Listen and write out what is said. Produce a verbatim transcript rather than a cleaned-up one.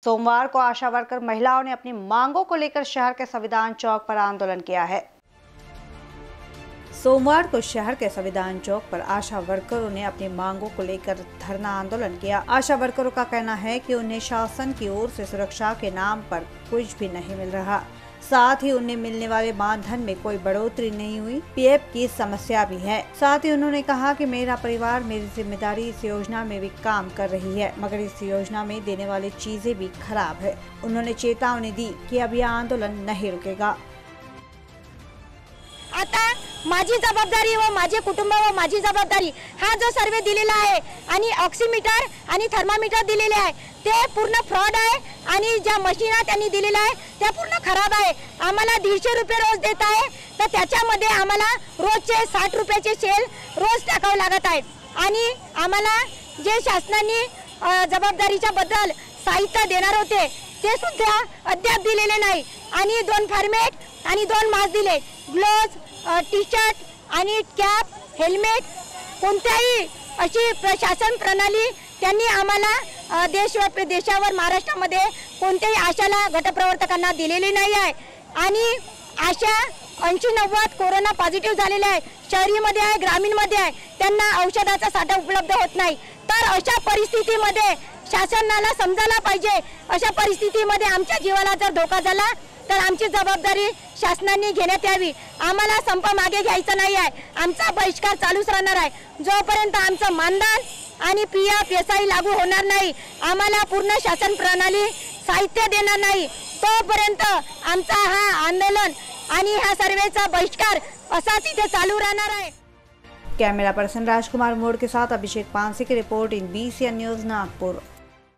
सोमवार को आशा वर्कर महिलाओं ने अपनी मांगों को लेकर शहर के संविधान चौक पर आंदोलन किया है। सोमवार को शहर के संविधान चौक पर आशा वर्करों ने अपनी मांगों को लेकर धरना आंदोलन किया। आशा वर्करों का कहना है कि उन्हें शासन की ओर से सुरक्षा के नाम पर कुछ भी नहीं मिल रहा, साथ ही उन्हें मिलने वाले मानधन में कोई बढ़ोतरी नहीं हुई। पीएफ की समस्या भी है। साथ ही उन्होंने कहा कि मेरा परिवार मेरी जिम्मेदारी इस योजना में भी काम कर रही है, मगर इस योजना में देने वाली चीजें भी खराब है। उन्होंने चेतावनी दी कि अब यह आंदोलन नहीं रुकेगा। आता माझी जबाबदारी व माझे कुटुंब व माझी जबाबदारी हा जो सर्वे दिलेला आहे आणि ऑक्सिमीटर आणि थर्मामीटर दिलेले आहे ते पूर्ण फ्रॉड आहे आणि ज्या मशीना त्यांनी दिलेल्या आहे त्या पूर्ण खराब आहे। आम्हाला दीडशे रुपये रोज देत आहे, तर त्याच्यामध्ये आम्हाला रोजचे साठ रुपयाचे सेल रोज टाकावे लागत आहेत आणि आम्हाला जे शासनाने जबाबदारीच्या बद्दल साहित्य देणार होते ते सुद्धा अद्याप दिलेले नाही आणि दोन फॉर्मेट आणि दोन मास्क दिले, ग्लोव्ज, टी शर्ट आणि कॅप, हेल्मेट, कोणत्याही अशी प्रशासन प्रणाली त्यांनी आम्हाला देशव्यापी देशावर महाराष्ट्रामध्ये कोणत्याही आशाला गटप्रवर्तकांना दिलेली नाही आहे आणि आशा ऐंशी नव्वद कोरोना पॉझिटिव्ह झालेले आहे, शहरीमध्ये आहे, ग्रामीणमध्ये आहे, त्यांना औषधाचा साठा उपलब्ध होत नाही। तर अशा परिस्थितीमध्ये शासनाला समजायला पाहिजे, अशा परिस्थितीमध्ये आमच्या जीवाला जर धोका झाला तर आमची जबाबदारी शासनाने घेण्यात यावी। आम्हाला संप मागे घ्यायचा नाही आहे, आमचा बहिष्कार चालूच राहणार आहे जोपर्यंत आमचं मानधन आणि पीएफ एसआय लागू होणार नाही, आम्हाला पूर्ण शासन प्रणाली साहित्य देणार नाही तोपर्यंत आमचा हा आंदोलन आणि हा सर्वेचा बहिष्कार असाच इथे चालू राहणार आहे। कैमरा पर्सन राजकुमार मोड़ के साथ अभिषेक पांसे की report in BCN news Nagpur.